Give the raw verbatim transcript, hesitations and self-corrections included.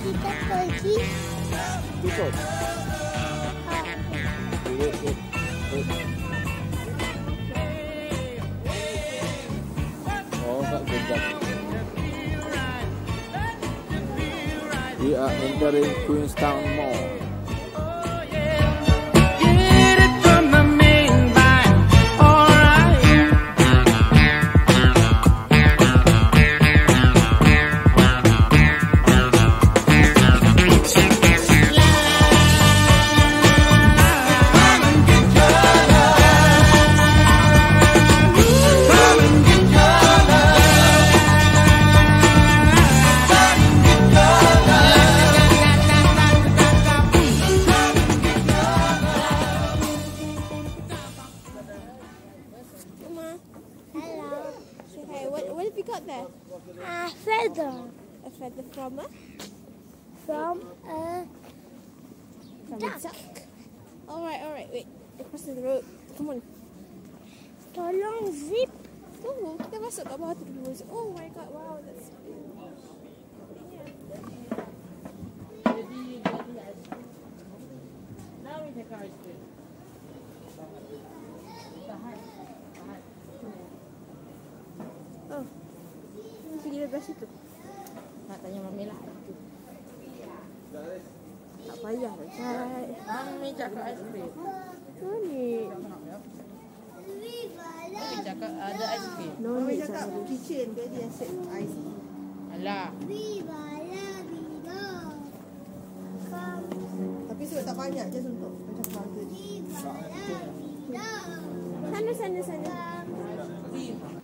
kita pergi. Ikut. Wait, wait, wait. Oh, tak sedap. We are entering Queenstown Mall. What have you got there? A feather. A feather from a? From a From duck. a duck. Alright, alright, wait. We're crossing the road. Come on. Tolong zip. Tunggu, kita masuk kat bawah tu dulu. Oh my god, wow, that's beautiful. Oh, pergi dari belah situ. Nak tanya Mami lah. Tak payah lah, Cai. Mami cakap aiskrim. Mami. Mami cakap ada aiskrim. No Mami need, cakap Cai. kitchen ke dia set ais. Alah. Tapi sebab tak banyak je untuk macam keluarga ni. Sana, sana, sana.